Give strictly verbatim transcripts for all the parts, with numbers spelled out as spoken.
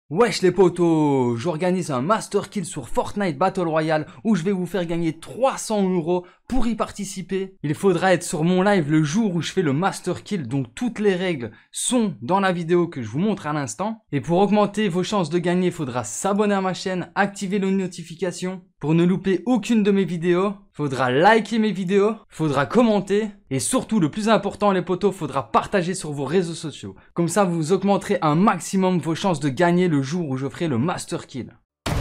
Wesh les potos, j'organise un Master Kill sur Fortnite Battle Royale où je vais vous faire gagner trois cents euros. Pour y participer, il faudra être sur mon live le jour où je fais le Master Kill, donc toutes les règles sont dans la vidéo que je vous montre à l'instant. Et pour augmenter vos chances de gagner, il faudra s'abonner à ma chaîne, activer les notifications pour ne louper aucune de mes vidéos. Il faudra liker mes vidéos, il faudra commenter et surtout le plus important les potos, il faudra partager sur vos réseaux sociaux. Comme ça vous augmenterez un maximum vos chances de gagner le jour où je ferai le Master Kill.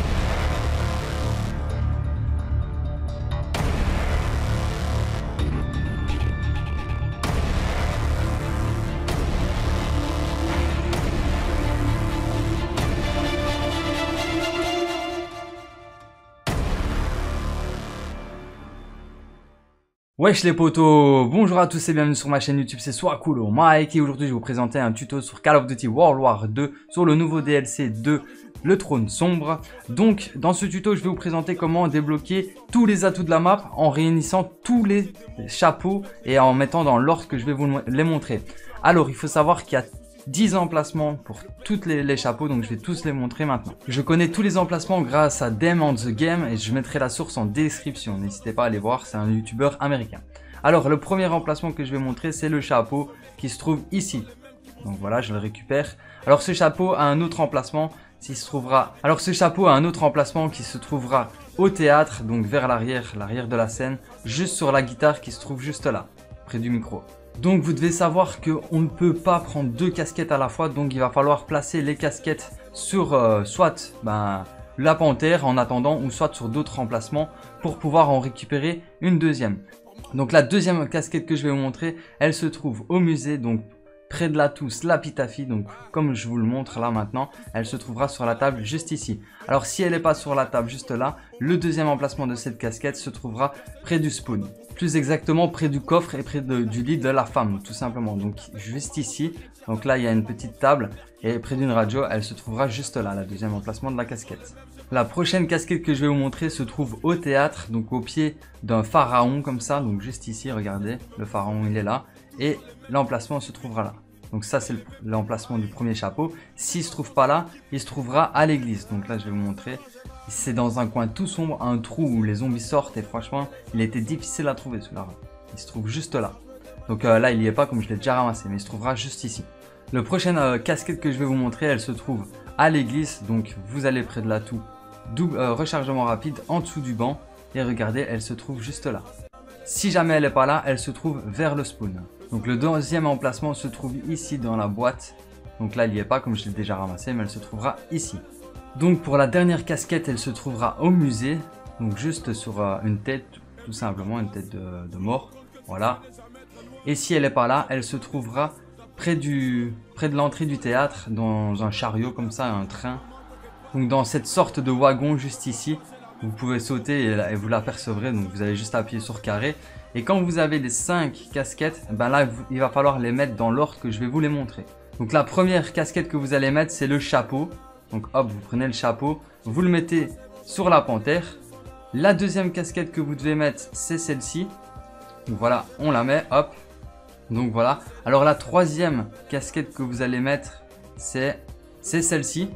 Wesh les potos, bonjour à tous et bienvenue sur ma chaîne YouTube, c'est Swakulo Mike et aujourd'hui je vais vous présenter un tuto sur Call of Duty World War deux sur le nouveau D L C de Le Trône Sombre. Donc dans ce tuto je vais vous présenter comment débloquer tous les atouts de la map en réunissant tous les chapeaux et en mettant dans l'ordre que je vais vous les montrer. Alors il faut savoir qu'il y a dix emplacements pour tous les, les chapeaux, donc je vais tous les montrer maintenant. Je connais tous les emplacements grâce à Dem on the Game et je mettrai la source en description. N'hésitez pas à aller voir, c'est un youtubeur américain. Alors le premier emplacement que je vais montrer, c'est le chapeau qui se trouve ici. Donc voilà, je le récupère. Alors ce chapeau a un autre emplacement qui se trouvera. Alors ce chapeau a un autre emplacement qui se trouvera au théâtre, donc vers l'arrière, l'arrière de la scène, juste sur la guitare qui se trouve juste là, près du micro. Donc vous devez savoir qu'on ne peut pas prendre deux casquettes à la fois, donc il va falloir placer les casquettes sur euh, soit ben, la panthère en attendant ou soit sur d'autres emplacements pour pouvoir en récupérer une deuxième. Donc la deuxième casquette que je vais vous montrer, elle se trouve au musée, donc près de la tousse, l'épitaphe, donc comme je vous le montre là maintenant, elle se trouvera sur la table juste ici. Alors si elle n'est pas sur la table juste là, le deuxième emplacement de cette casquette se trouvera près du spawn. Plus exactement près du coffre et près de, du lit de la femme, tout simplement. Donc juste ici, donc là il y a une petite table et près d'une radio, elle se trouvera juste là, la deuxième emplacement de la casquette. La prochaine casquette que je vais vous montrer se trouve au théâtre, donc au pied d'un pharaon comme ça, donc juste ici, regardez, le pharaon il est là. Et l'emplacement se trouvera là. Donc ça c'est l'emplacement du premier chapeau. S'il ne se trouve pas là, il se trouvera à l'église. Donc là je vais vous montrer. C'est dans un coin tout sombre, un trou où les zombies sortent. Et franchement, il était difficile à trouver celui-là. Il se trouve juste là. Donc euh, là il n'y est pas comme je l'ai déjà ramassé. Mais il se trouvera juste ici. Le prochaine euh, casquette que je vais vous montrer, elle se trouve à l'église. Donc vous allez près de l'atout. Double euh, rechargement rapide en dessous du banc. Et regardez, elle se trouve juste là. Si jamais elle n'est pas là, elle se trouve vers le spawn. Donc le deuxième emplacement se trouve ici dans la boîte. Donc là il n'y est pas comme je l'ai déjà ramassé, mais elle se trouvera ici. Donc pour la dernière casquette, elle se trouvera au musée. Donc juste sur euh, une tête, tout simplement une tête de, de mort. Voilà. Et si elle n'est pas là, elle se trouvera près, du, près de l'entrée du théâtre, dans un chariot comme ça, un train. Donc dans cette sorte de wagon juste ici. Vous pouvez sauter et, et vous l'apercevrez, donc vous allez juste appuyer sur carré. Et quand vous avez les cinq casquettes, ben là vous, il va falloir les mettre dans l'ordre que je vais vous les montrer. Donc la première casquette que vous allez mettre, c'est le chapeau. Donc hop, vous prenez le chapeau, vous le mettez sur la panthère. La deuxième casquette que vous devez mettre, c'est celle-ci. Donc voilà, on la met, hop. Donc voilà. Alors la troisième casquette que vous allez mettre, c'est celle-ci.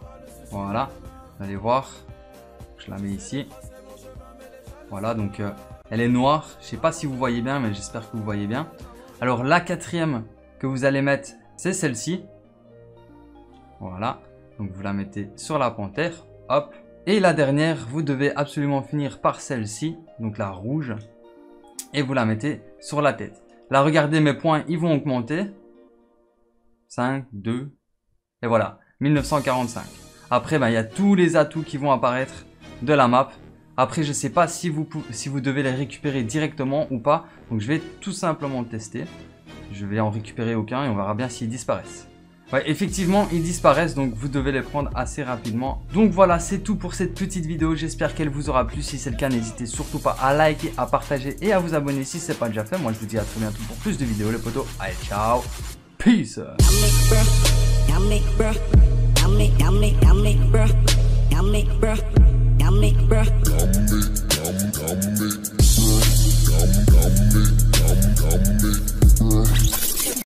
Voilà, vous allez voir. Je la mets ici. Voilà, donc euh, elle est noire. Je sais pas si vous voyez bien, mais j'espère que vous voyez bien. Alors la quatrième que vous allez mettre, c'est celle-ci. Voilà, donc vous la mettez sur la panthère. Hop. Et la dernière, vous devez absolument finir par celle-ci, donc la rouge. Et vous la mettez sur la tête. Là, regardez, mes points, ils vont augmenter. cinq, deux. Et voilà, mille neuf cent quarante-cinq. Après, ben, il y a tous les atouts qui vont apparaître de la map. Après je sais pas si vous, si vous devez les récupérer directement ou pas. Donc je vais tout simplement tester. Je vais en récupérer aucun et on verra bien s'ils disparaissent. Ouais, effectivement ils disparaissent, donc vous devez les prendre assez rapidement. Donc voilà, c'est tout pour cette petite vidéo. J'espère qu'elle vous aura plu. Si c'est le cas, n'hésitez surtout pas à liker, à partager et à vous abonner si ce n'est pas déjà fait. Moi je vous dis à très bientôt pour plus de vidéos les potos. Allez, ciao, peace. Yummy, yummy, yummy, bruh. Yummy, bruh. Yummy, bruh.